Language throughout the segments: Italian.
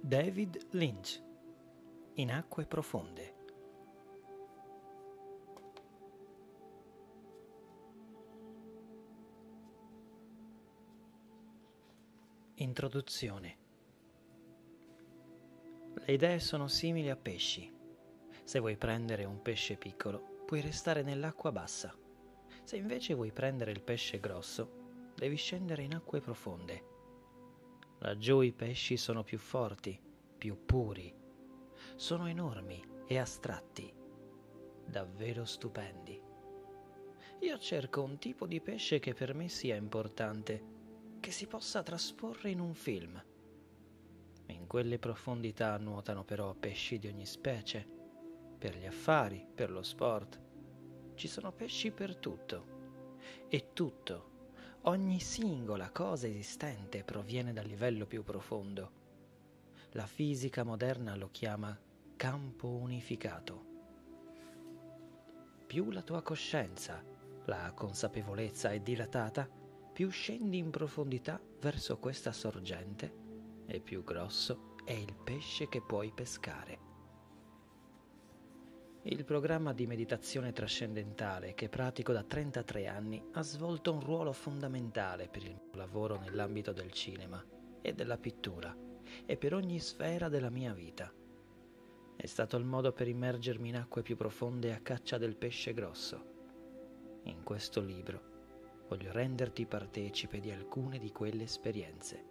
David Lynch, In acque profonde. Introduzione. Le idee sono simili a pesci. Se vuoi prendere un pesce piccolo, puoi restare nell'acqua bassa. Se invece vuoi prendere il pesce grosso, devi scendere in acque profonde. Laggiù i pesci sono più forti, più puri. Sono enormi e astratti, davvero stupendi. Io cerco un tipo di pesce che per me sia importante, che si possa trasporre in un film. In quelle profondità nuotano però pesci di ogni specie, per gli affari, per lo sport. Ci sono pesci per tutto. E tutto, ogni singola cosa esistente proviene dal livello più profondo. La fisica moderna lo chiama campo unificato. Più la tua coscienza, la consapevolezza è dilatata, più scendi in profondità verso questa sorgente e più grosso è il pesce che puoi pescare. Il programma di meditazione trascendentale che pratico da 33 anni ha svolto un ruolo fondamentale per il mio lavoro nell'ambito del cinema e della pittura e per ogni sfera della mia vita. È stato il modo per immergermi in acque più profonde a caccia del pesce grosso. In questo libro voglio renderti partecipe di alcune di quelle esperienze.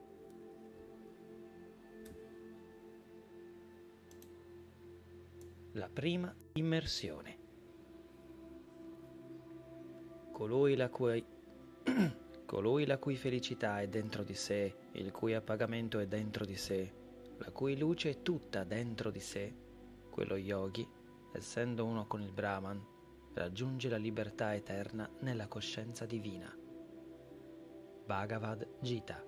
La prima immersione. Colui la cui felicità è dentro di sé, il cui appagamento è dentro di sé, la cui luce è tutta dentro di sé, quello yogi, essendo uno con il Brahman, raggiunge la libertà eterna nella coscienza divina. Bhagavad Gita.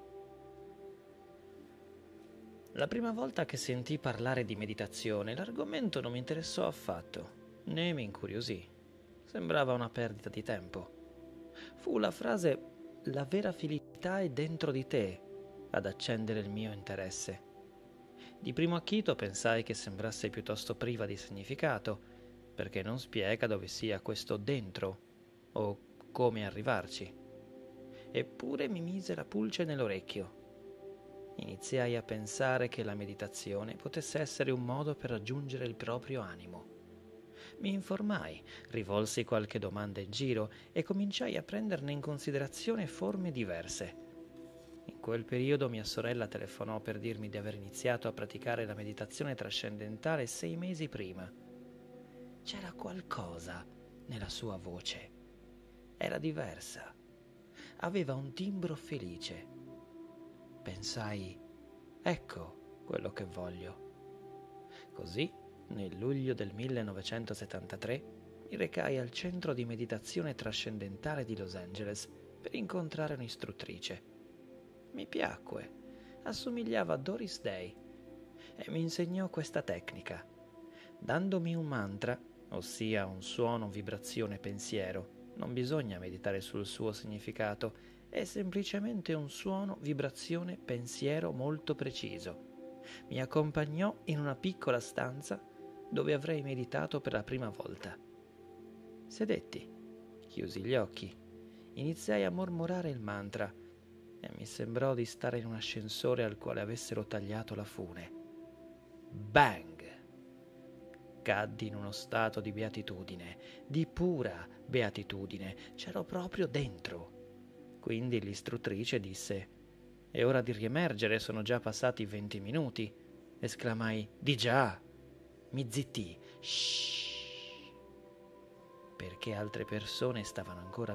La prima volta che sentii parlare di meditazione, l'argomento non mi interessò affatto, né mi incuriosì. Sembrava una perdita di tempo. Fu la frase "la vera felicità è dentro di te" ad accendere il mio interesse. Di primo acchito pensai che sembrasse piuttosto priva di significato, perché non spiega dove sia questo dentro o come arrivarci. Eppure mi mise la pulce nell'orecchio. Iniziai a pensare che la meditazione potesse essere un modo per raggiungere il proprio animo. Mi informai, rivolsi qualche domanda in giro e cominciai a prenderne in considerazione forme diverse. In quel periodo mia sorella telefonò per dirmi di aver iniziato a praticare la meditazione trascendentale 6 mesi prima. C'era qualcosa nella sua voce. Era diversa. Aveva un timbro felice. Pensai, ecco quello che voglio. Così, nel luglio del 1973, mi recai al centro di meditazione trascendentale di Los Angeles per incontrare un'istruttrice. Mi piacque, assomigliava a Doris Day e mi insegnò questa tecnica. Dandomi un mantra, ossia un suono, vibrazione, pensiero, non bisogna meditare sul suo significato, è semplicemente un suono, vibrazione, pensiero molto preciso. Mi accompagnò in una piccola stanza dove avrei meditato per la prima volta. Sedetti, chiusi gli occhi, iniziai a mormorare il mantra e mi sembrò di stare in un ascensore al quale avessero tagliato la fune. Bang! Caddi in uno stato di beatitudine, di pura beatitudine, c'ero proprio dentro. Quindi l'istruttrice disse: "È ora di riemergere, sono già passati 20 minuti. Esclamai: "Di già!" Mi zittii. Shhh! Perché altre persone stavano ancora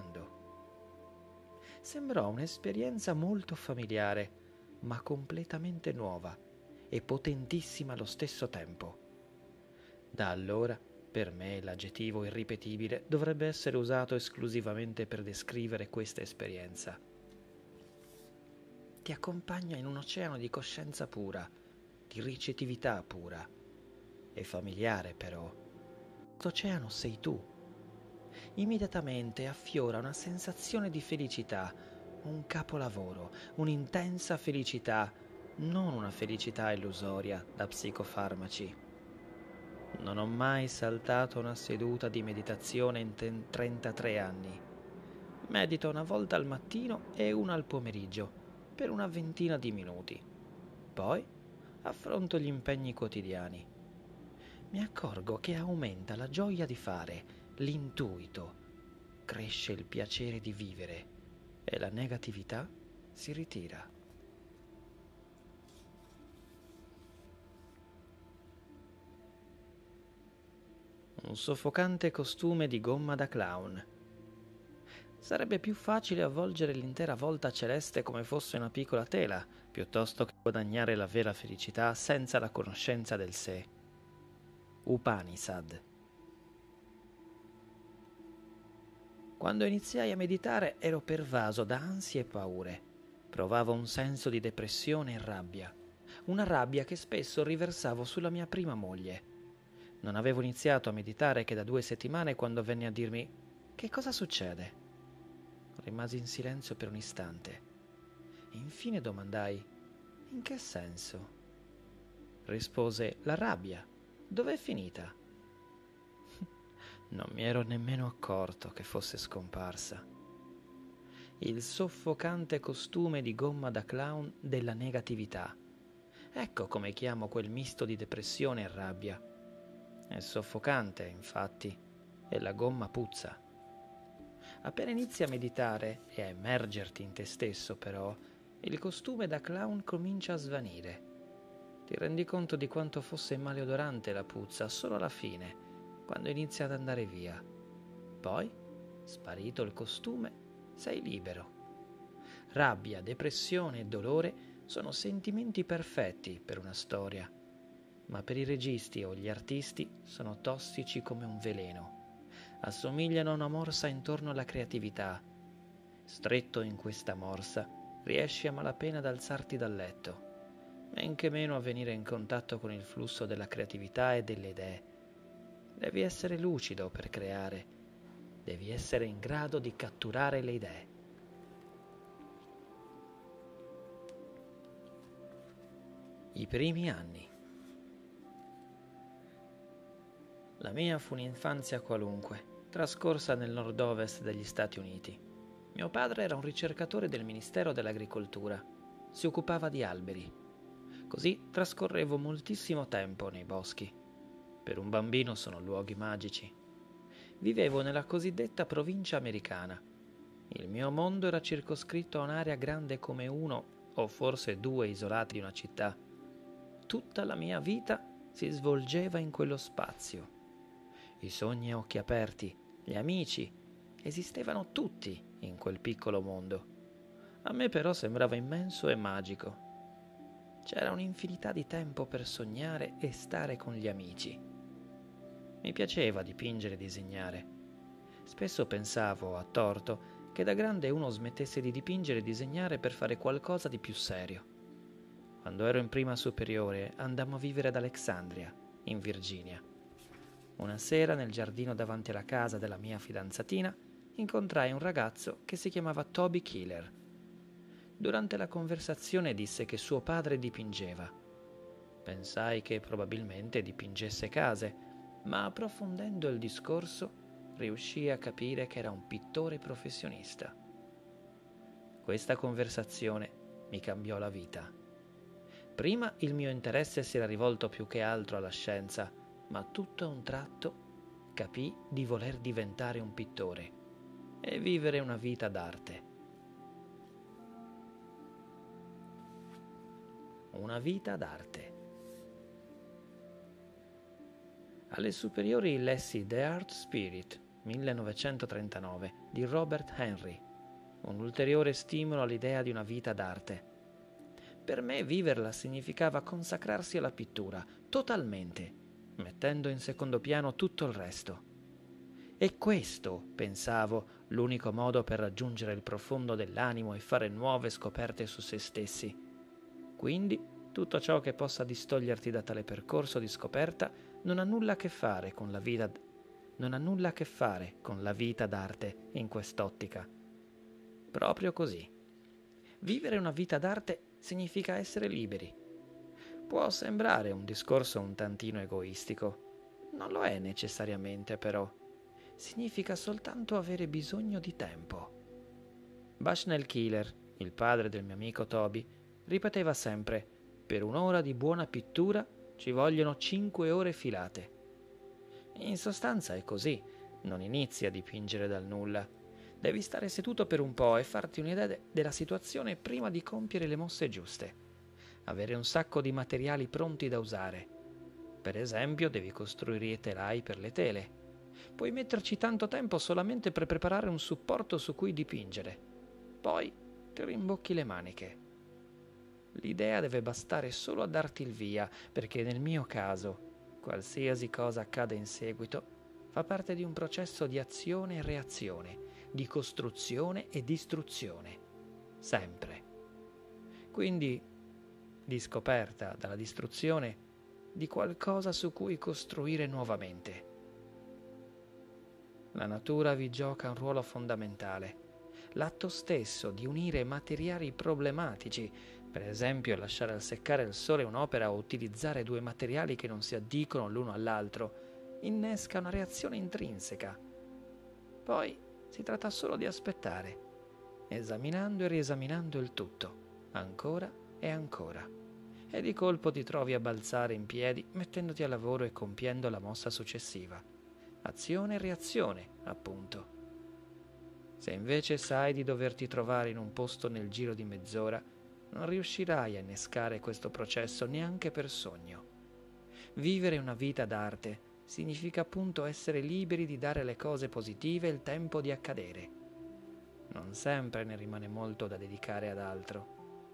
meditando. Sembrò un'esperienza molto familiare, ma completamente nuova e potentissima allo stesso tempo. Da allora, per me, l'aggettivo irripetibile dovrebbe essere usato esclusivamente per descrivere questa esperienza. Ti accompagna in un oceano di coscienza pura, di ricettività pura. È familiare, però. Quest'oceano sei tu. Immediatamente affiora una sensazione di felicità, un capolavoro, un'intensa felicità, non una felicità illusoria da psicofarmaci. Non ho mai saltato una seduta di meditazione in 33 anni. Medito una volta al mattino e una al pomeriggio, per una ventina di minuti. Poi affronto gli impegni quotidiani. Mi accorgo che aumenta la gioia di fare, l'intuito, cresce il piacere di vivere e la negatività si ritira. Un soffocante costume di gomma da clown. Sarebbe più facile avvolgere l'intera volta celeste come fosse una piccola tela, piuttosto che guadagnare la vera felicità senza la conoscenza del sé. Upanishad. Quando iniziai a meditare ero pervaso da ansie e paure. Provavo un senso di depressione e rabbia. Una rabbia che spesso riversavo sulla mia prima moglie. Non avevo iniziato a meditare che da 2 settimane quando venne a dirmi «Che cosa succede?». Rimasi in silenzio per un istante. Infine domandai «In che senso?». Rispose «La rabbia. Dov'è finita?». Non mi ero nemmeno accorto che fosse scomparsa. Il soffocante costume di gomma da clown della negatività. Ecco come chiamo quel misto di depressione e rabbia. È soffocante, infatti, e la gomma puzza. Appena inizi a meditare e a immergerti in te stesso, però, il costume da clown comincia a svanire. Ti rendi conto di quanto fosse maleodorante la puzza solo alla fine, quando inizia ad andare via. Poi, sparito il costume, sei libero. Rabbia, depressione e dolore sono sentimenti perfetti per una storia, ma per i registi o gli artisti sono tossici come un veleno. Assomigliano a una morsa intorno alla creatività. Stretto in questa morsa, riesci a malapena ad alzarti dal letto, men che meno a venire in contatto con il flusso della creatività e delle idee. Devi essere lucido per creare. Devi essere in grado di catturare le idee. I primi anni. La mia fu un'infanzia qualunque, trascorsa nel nord-ovest degli Stati Uniti. Mio padre era un ricercatore del Ministero dell'Agricoltura. Si occupava di alberi. Così trascorrevo moltissimo tempo nei boschi. Per un bambino sono luoghi magici. Vivevo nella cosiddetta provincia americana. Il mio mondo era circoscritto a un'area grande come uno o forse 2 isolati di una città. Tutta la mia vita si svolgeva in quello spazio. I sogni a occhi aperti, gli amici, esistevano tutti in quel piccolo mondo. A me però sembrava immenso e magico. C'era un'infinità di tempo per sognare e stare con gli amici. Mi piaceva dipingere e disegnare. Spesso pensavo, a torto, che da grande uno smettesse di dipingere e disegnare per fare qualcosa di più serio. Quando ero in prima superiore andammo a vivere ad Alexandria, in Virginia. Una sera, nel giardino davanti alla casa della mia fidanzatina, incontrai un ragazzo che si chiamava Toby Keeler. Durante la conversazione disse che suo padre dipingeva. Pensai che probabilmente dipingesse case, ma approfondendo il discorso riuscii a capire che era un pittore professionista. Questa conversazione mi cambiò la vita. Prima il mio interesse si era rivolto più che altro alla scienza, ma tutto a un tratto capii di voler diventare un pittore e vivere una vita d'arte. Una vita d'arte. Alle superiori lessi The Art Spirit, 1939, di Robert Henry, un ulteriore stimolo all'idea di una vita d'arte. Per me viverla significava consacrarsi alla pittura, totalmente, mettendo in secondo piano tutto il resto. E questo, pensavo, l'unico modo per raggiungere il profondo dell'animo e fare nuove scoperte su se stessi. Quindi, tutto ciò che possa distoglierti da tale percorso di scoperta non ha nulla a che fare con la vita d'arte in quest'ottica. Proprio così. Vivere una vita d'arte significa essere liberi. Può sembrare un discorso un tantino egoistico. Non lo è necessariamente, però. Significa soltanto avere bisogno di tempo. Bushnell Killer, il padre del mio amico Toby, ripeteva sempre: per un'ora di buona pittura ci vogliono 5 ore filate. In sostanza è così, non inizi a dipingere dal nulla. Devi stare seduto per un po' e farti un'idea della situazione prima di compiere le mosse giuste. Avere un sacco di materiali pronti da usare. Per esempio, devi costruire i telai per le tele. Puoi metterci tanto tempo solamente per preparare un supporto su cui dipingere. Poi ti rimbocchi le maniche. L'idea deve bastare solo a darti il via, perché nel mio caso, qualsiasi cosa accada in seguito, fa parte di un processo di azione e reazione, di costruzione e distruzione. Sempre. Quindi, di scoperta dalla distruzione di qualcosa su cui costruire nuovamente. La natura vi gioca un ruolo fondamentale. L'atto stesso di unire materiali problematici, per esempio lasciare al seccare il sole un'opera o utilizzare 2 materiali che non si addicono l'uno all'altro, innesca una reazione intrinseca. Poi si tratta solo di aspettare, esaminando e riesaminando il tutto, ancora e ancora. E di colpo ti trovi a balzare in piedi mettendoti a lavoro e compiendo la mossa successiva. Azione e reazione, appunto. Se invece sai di doverti trovare in un posto nel giro di mezz'ora, non riuscirai a innescare questo processo neanche per sogno. Vivere una vita d'arte significa appunto essere liberi di dare alle cose positive il tempo di accadere. Non sempre ne rimane molto da dedicare ad altro.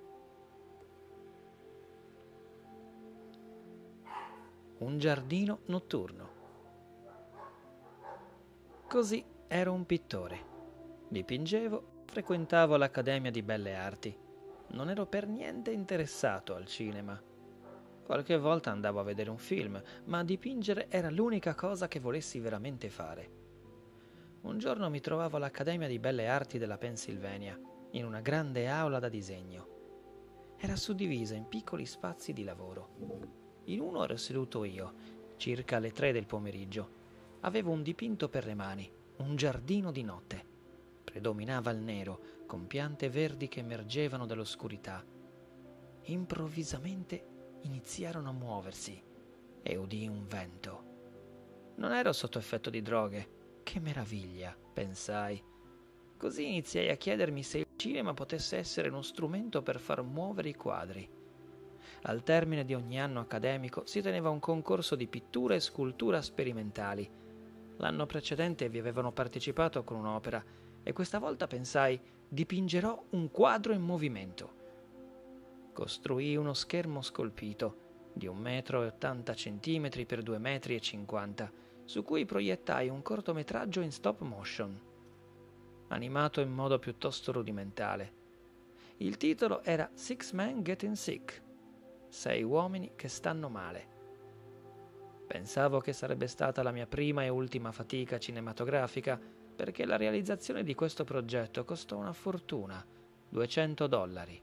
Un giardino notturno. Così ero un pittore. Dipingevo, frequentavo l'Accademia di Belle Arti. Non ero per niente interessato al cinema. Qualche volta andavo a vedere un film, ma dipingere era l'unica cosa che volessi veramente fare. Un giorno mi trovavo all'Accademia di Belle Arti della Pennsylvania, in una grande aula da disegno. Era suddivisa in piccoli spazi di lavoro. In uno ero seduto io, circa alle 3 del pomeriggio. Avevo un dipinto per le mani, un giardino di notte. Predominava il nero, con piante verdi che emergevano dall'oscurità. Improvvisamente iniziarono a muoversi e udii un vento. Non ero sotto effetto di droghe. Che meraviglia, pensai. Così iniziai a chiedermi se il cinema potesse essere uno strumento per far muovere i quadri. Al termine di ogni anno accademico si teneva un concorso di pittura e scultura sperimentali. L'anno precedente vi avevano partecipato con un'opera e questa volta pensai: dipingerò un quadro in movimento. Costruii uno schermo scolpito di 1,80 m per 2,50 m, su cui proiettai un cortometraggio in stop motion, animato in modo piuttosto rudimentale. Il titolo era Six Men Getting Sick, 6 uomini che stanno male. Pensavo che sarebbe stata la mia prima e ultima fatica cinematografica, perché la realizzazione di questo progetto costò una fortuna, $200.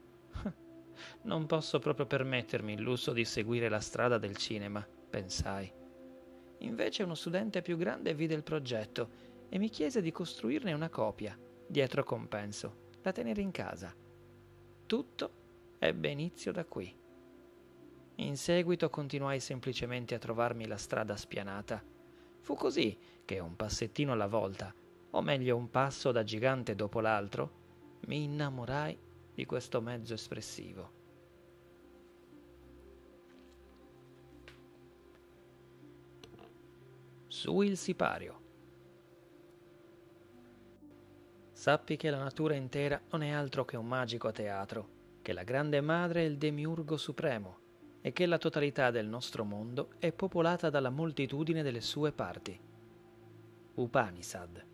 Non posso proprio permettermi il lusso di seguire la strada del cinema, pensai. Invece uno studente più grande vide il progetto e mi chiese di costruirne una copia, dietro compenso, da tenere in casa. Tutto ebbe inizio da qui. In seguito continuai semplicemente a trovarmi la strada spianata. Fu così che un passettino alla volta, o meglio un passo da gigante dopo l'altro, mi innamorai di questo mezzo espressivo. Su il sipario. Sappi che la natura intera non è altro che un magico teatro, che la grande madre è il demiurgo supremo e che la totalità del nostro mondo è popolata dalla moltitudine delle sue parti. Upanishad.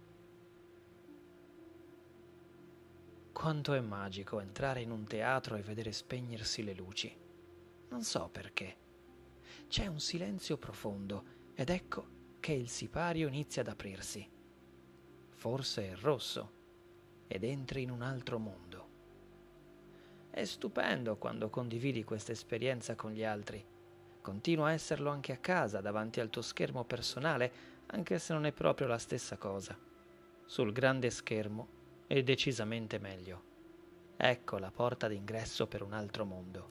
Quanto è magico entrare in un teatro e vedere spegnersi le luci. Non so perché. C'è un silenzio profondo ed ecco che il sipario inizia ad aprirsi. Forse è rosso ed entri in un altro mondo. È stupendo quando condividi questa esperienza con gli altri. Continua a esserlo anche a casa, davanti al tuo schermo personale, anche se non è proprio la stessa cosa. Sul grande schermo è decisamente meglio. Ecco la porta d'ingresso per un altro mondo.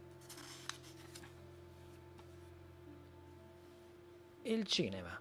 Il cinema.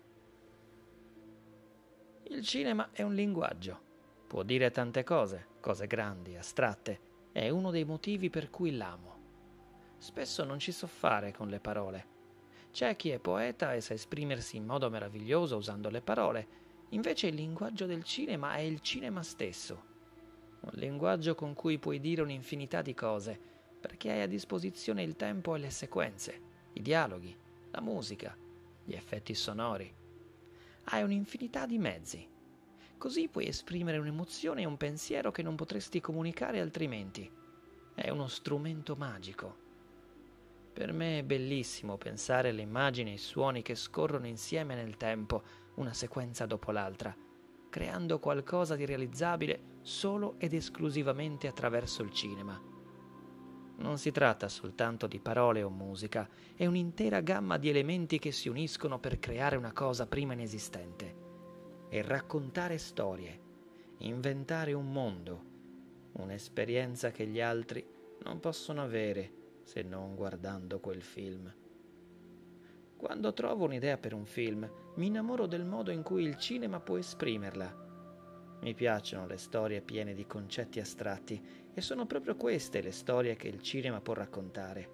Il cinema è un linguaggio. Può dire tante cose, cose grandi, astratte. È uno dei motivi per cui l'amo. Spesso non ci so fare con le parole. C'è chi è poeta e sa esprimersi in modo meraviglioso usando le parole, invece il linguaggio del cinema è il cinema stesso. Un linguaggio con cui puoi dire un'infinità di cose, perché hai a disposizione il tempo e le sequenze, i dialoghi, la musica, gli effetti sonori. Hai un'infinità di mezzi. Così puoi esprimere un'emozione e un pensiero che non potresti comunicare altrimenti. È uno strumento magico. Per me è bellissimo pensare alle immagini e ai suoni che scorrono insieme nel tempo, una sequenza dopo l'altra, creando qualcosa di realizzabile solo ed esclusivamente attraverso il cinema. Non si tratta soltanto di parole o musica, è un'intera gamma di elementi che si uniscono per creare una cosa prima inesistente. E raccontare storie, inventare un mondo, un'esperienza che gli altri non possono avere se non guardando quel film. Quando trovo un'idea per un film, mi innamoro del modo in cui il cinema può esprimerla. Mi piacciono le storie piene di concetti astratti e sono proprio queste le storie che il cinema può raccontare.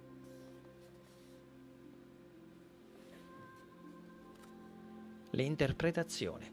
L'interpretazione.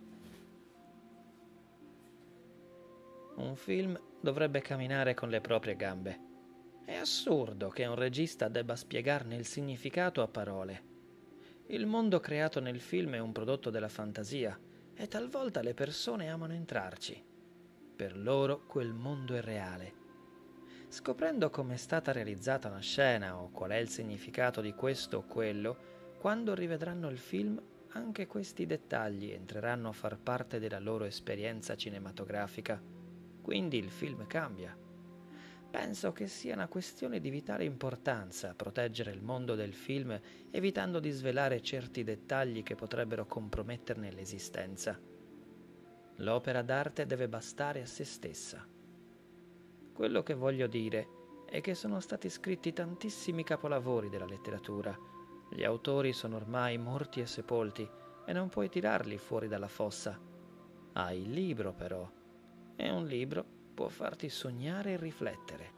Un film dovrebbe camminare con le proprie gambe. È assurdo che un regista debba spiegarne il significato a parole. Il mondo creato nel film è un prodotto della fantasia e talvolta le persone amano entrarci. Per loro quel mondo è reale. Scoprendo come è stata realizzata una scena o qual è il significato di questo o quello, quando rivedranno il film, anche questi dettagli entreranno a far parte della loro esperienza cinematografica. Quindi il film cambia. Penso che sia una questione di vitale importanza proteggere il mondo del film evitando di svelare certi dettagli che potrebbero comprometterne l'esistenza. L'opera d'arte deve bastare a se stessa. Quello che voglio dire è che sono stati scritti tantissimi capolavori della letteratura. Gli autori sono ormai morti e sepolti e non puoi tirarli fuori dalla fossa. Hai il libro però, e un libro può farti sognare e riflettere.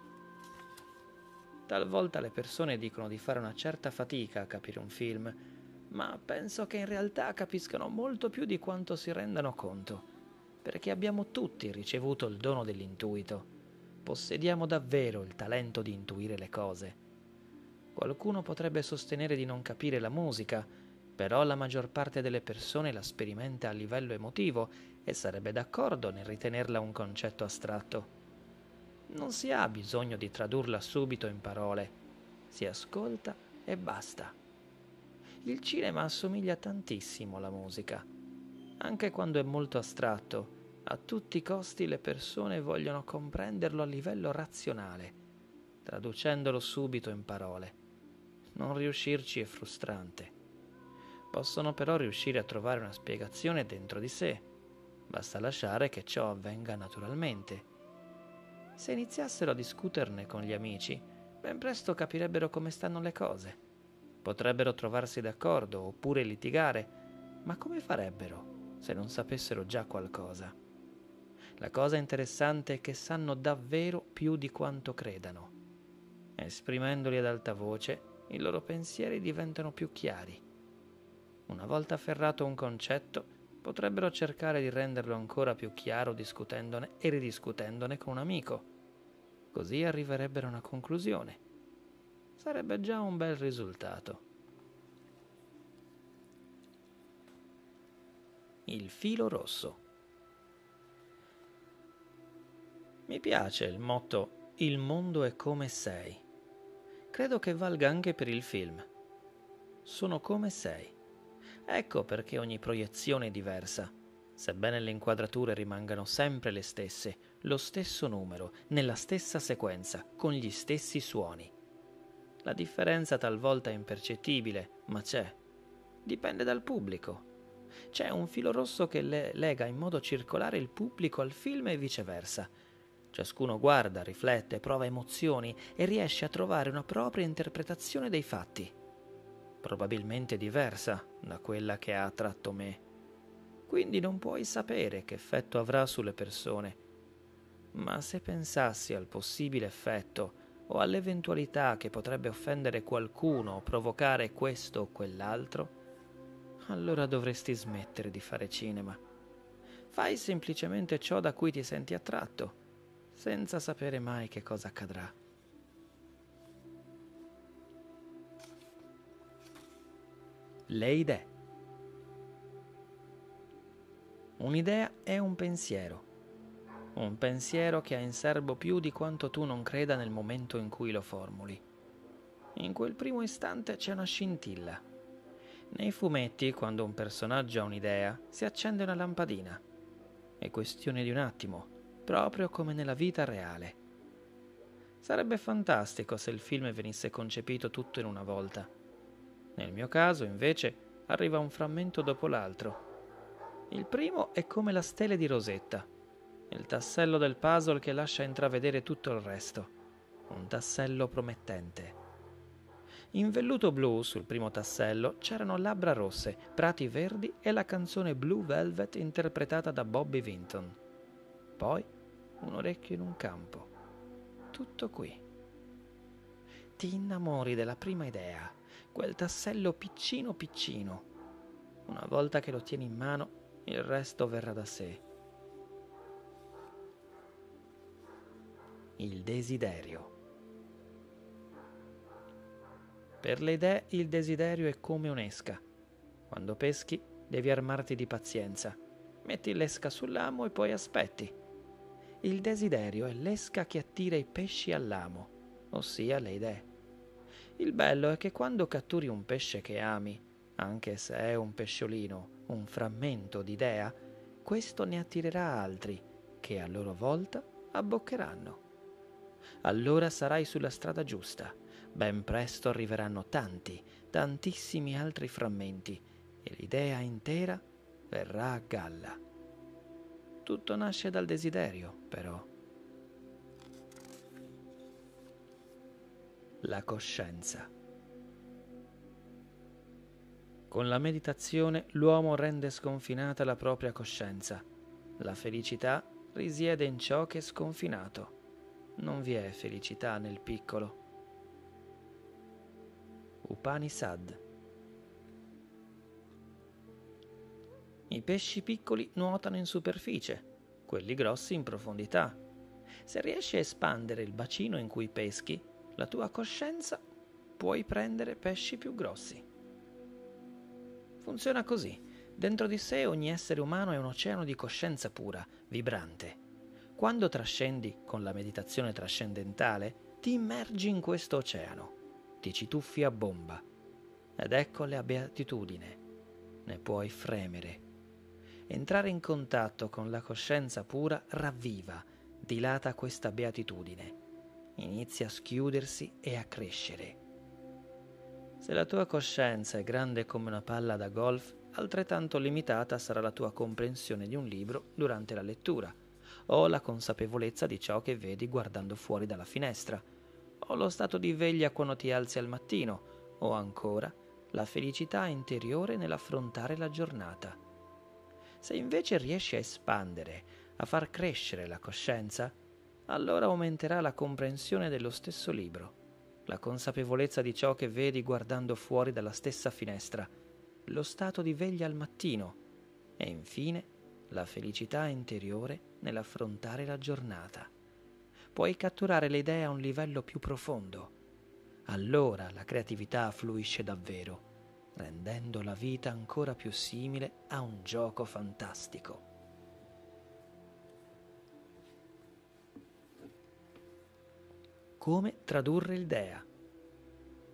Talvolta le persone dicono di fare una certa fatica a capire un film, ma penso che in realtà capiscano molto più di quanto si rendano conto, perché abbiamo tutti ricevuto il dono dell'intuito. Possediamo davvero il talento di intuire le cose. Qualcuno potrebbe sostenere di non capire la musica, però la maggior parte delle persone la sperimenta a livello emotivo e sarebbe d'accordo nel ritenerla un concetto astratto. Non si ha bisogno di tradurla subito in parole, si ascolta e basta. Il cinema assomiglia tantissimo alla musica. Anche quando è molto astratto, a tutti i costi le persone vogliono comprenderlo a livello razionale, traducendolo subito in parole. Non riuscirci è frustrante. Possono però riuscire a trovare una spiegazione dentro di sé. Basta lasciare che ciò avvenga naturalmente. Se iniziassero a discuterne con gli amici, ben presto capirebbero come stanno le cose. Potrebbero trovarsi d'accordo oppure litigare, ma come farebbero se non sapessero già qualcosa? La cosa interessante è che sanno davvero più di quanto credano. Esprimendoli ad alta voce, i loro pensieri diventano più chiari. Una volta afferrato un concetto, potrebbero cercare di renderlo ancora più chiaro discutendone e ridiscutendone con un amico. Così arriverebbero a una conclusione. Sarebbe già un bel risultato. Il filo rosso. Mi piace il motto "Il mondo è come sei". Credo che valga anche per il film. Sono come sei. Ecco perché ogni proiezione è diversa. sebbene le inquadrature rimangano sempre le stesse, lo stesso numero, nella stessa sequenza, con gli stessi suoni. La differenza talvolta è impercettibile, ma c'è. Dipende dal pubblico. C'è un filo rosso che lega in modo circolare il pubblico al film e viceversa. Ciascuno guarda, riflette, prova emozioni e riesce a trovare una propria interpretazione dei fatti, probabilmente diversa da quella che ha attratto me. Quindi non puoi sapere che effetto avrà sulle persone. Ma se pensassi al possibile effetto o all'eventualità che potrebbe offendere qualcuno o provocare questo o quell'altro, allora dovresti smettere di fare cinema. Fai semplicemente ciò da cui ti senti attratto, senza sapere mai che cosa accadrà. Le idee. Un'idea è un pensiero che ha in serbo più di quanto tu non creda nel momento in cui lo formuli. In quel primo istante c'è una scintilla. Nei fumetti, quando un personaggio ha un'idea, si accende una lampadina. È questione di un attimo, proprio come nella vita reale. Sarebbe fantastico se il film venisse concepito tutto in una volta. Nel mio caso, invece, arriva un frammento dopo l'altro. Il primo è come la stele di Rosetta, il tassello del puzzle che lascia intravedere tutto il resto. Un tassello promettente. In velluto blu, sul primo tassello, c'erano labbra rosse, prati verdi e la canzone Blue Velvet interpretata da Bobby Vinton. Poi un orecchio in un campo. Tutto qui. Ti innamori della prima idea, quel tassello piccino piccino. Una volta che lo tieni in mano, il resto verrà da sé. Il desiderio. Per le idee il desiderio è come un'esca. Quando peschi devi armarti di pazienza. Metti l'esca sull'amo e poi aspetti. Il desiderio è l'esca che attira i pesci all'amo, ossia le idee. Il bello è che quando catturi un pesce che ami, anche se è un pesciolino, un frammento di idea, questo ne attirerà altri che a loro volta abboccheranno. Allora sarai sulla strada giusta. Ben presto arriveranno tantissimi altri frammenti e l'idea intera verrà a galla. Tutto nasce dal desiderio, però. La coscienza. Con la meditazione l'uomo rende sconfinata la propria coscienza. La felicità risiede in ciò che è sconfinato. Non vi è felicità nel piccolo. Upanishad. I pesci piccoli nuotano in superficie, quelli grossi in profondità. Se riesci a espandere il bacino in cui peschi, la tua coscienza, puoi prendere pesci più grossi. Funziona così. Dentro di sé ogni essere umano è un oceano di coscienza pura, vibrante. Quando trascendi con la meditazione trascendentale, ti immergi in questo oceano. Ti ci tuffi a bomba. Ed ecco la beatitudine. Ne puoi fremere. Entrare in contatto con la coscienza pura ravviva, dilata questa beatitudine. Inizia a schiudersi e a crescere. Se la tua coscienza è grande come una palla da golf, altrettanto limitata sarà la tua comprensione di un libro durante la lettura, o la consapevolezza di ciò che vedi guardando fuori dalla finestra, o lo stato di veglia quando ti alzi al mattino, o ancora la felicità interiore nell'affrontare la giornata. Se invece riesci a espandere, a far crescere la coscienza, allora aumenterà la comprensione dello stesso libro, la consapevolezza di ciò che vedi guardando fuori dalla stessa finestra, lo stato di veglia al mattino e infine la felicità interiore nell'affrontare la giornata. Puoi catturare le idee a un livello più profondo. Allora la creatività fluisce davvero, rendendo la vita ancora più simile a un gioco fantastico. Come tradurre l'idea?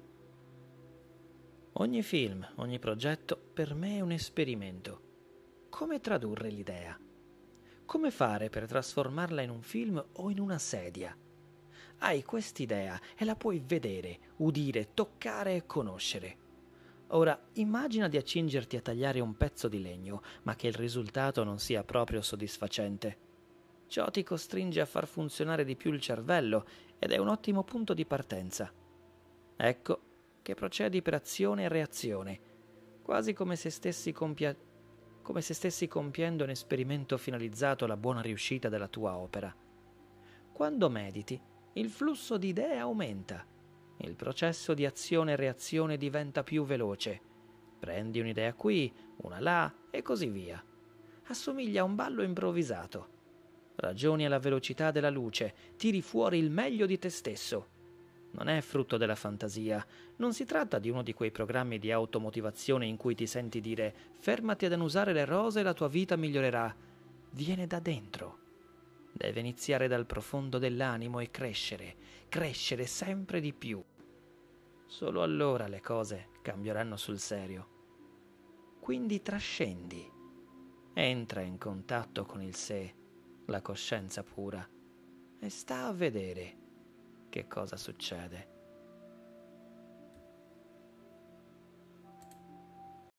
Ogni film, ogni progetto per me è un esperimento. come tradurre l'idea? Come fare per trasformarla in un film o in una sedia? Hai quest'idea e la puoi vedere, udire, toccare e conoscere. Ora immagina di accingerti a tagliare un pezzo di legno, ma che il risultato non sia proprio soddisfacente. Ciò ti costringe a far funzionare di più il cervello ed è un ottimo punto di partenza. Ecco che procedi per azione e reazione, quasi come se stessi compiendo un esperimento finalizzato alla buona riuscita della tua opera. Quando mediti, il flusso di idee aumenta. Il processo di azione e reazione diventa più veloce. Prendi un'idea qui, una là e così via. Assomiglia a un ballo improvvisato. Ragioni alla velocità della luce, tiri fuori il meglio di te stesso. Non è frutto della fantasia, non si tratta di uno di quei programmi di automotivazione in cui ti senti dire «fermati ad annusare le rose e la tua vita migliorerà». Viene da dentro. Deve iniziare dal profondo dell'animo e crescere sempre di più. Solo allora le cose cambieranno sul serio. Quindi trascendi. Entra in contatto con il sé, la coscienza pura, e sta a vedere che cosa succede.